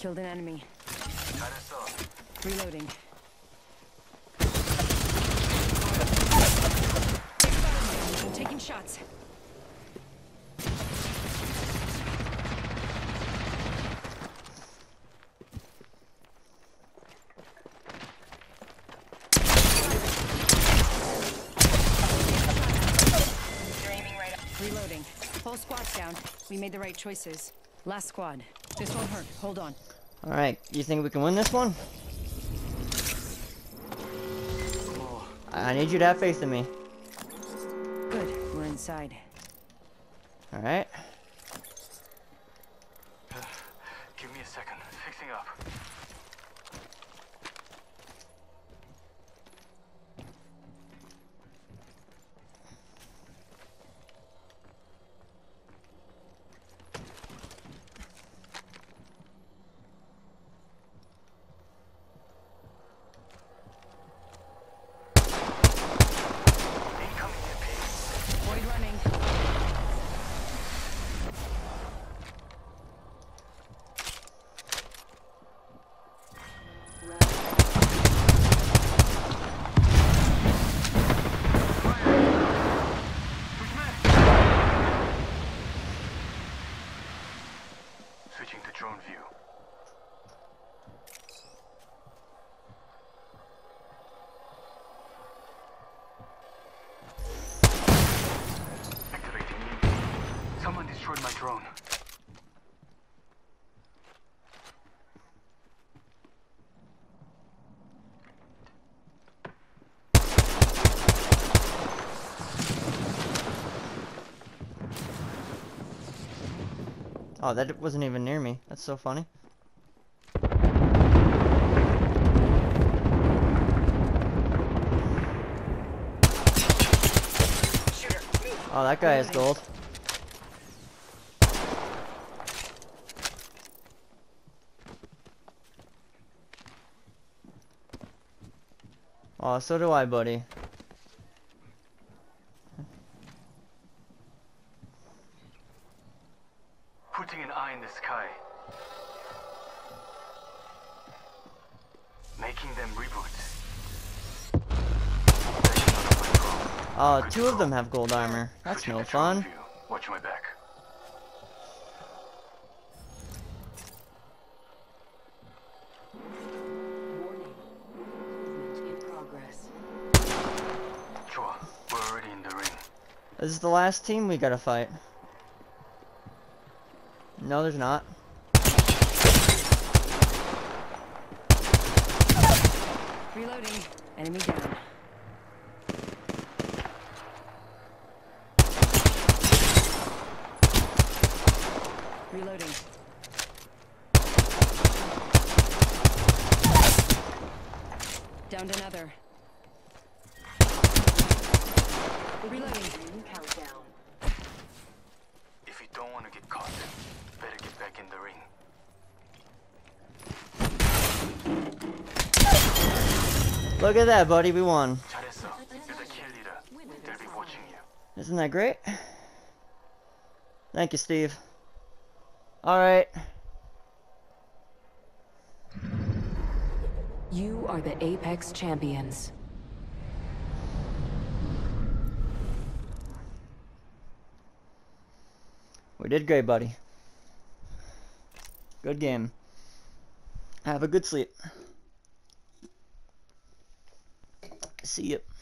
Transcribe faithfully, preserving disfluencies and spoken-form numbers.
Killed an enemy. Reloading. I'm taking shots. Reloading. Whole squad's down. We made the right choices. Last squad. This won't hurt. Hold on. Alright, you think we can win this one? I need you to have faith in me. Good. We're inside. Alright. Uh, give me a second. Fixing up. Switching to drone view. Activating E M P. Someone destroyed my drone. Oh, that wasn't even near me. That's so funny. Oh, that guy has gold. Oh, so do I, buddy. Putting an eye in the sky. Making them reboot. Oh, two of them have gold armor. That's no fun. Watch my back. Warning. Movement in progress. Sure, we're already in the ring. This is the last team we gotta fight. No, there's not. Reloading. Enemy down. Reloading. Downed another. Reloading. Countdown. If you don't want to get caught, better get back in the ring. Look at that, buddy. We won. 잘했어. You're the kill leader. They'll be watching you. Isn't that great? Thank you, Steve. Alright. You are the Apex Champions. We did great, buddy. Good game. Have a good sleep. See you.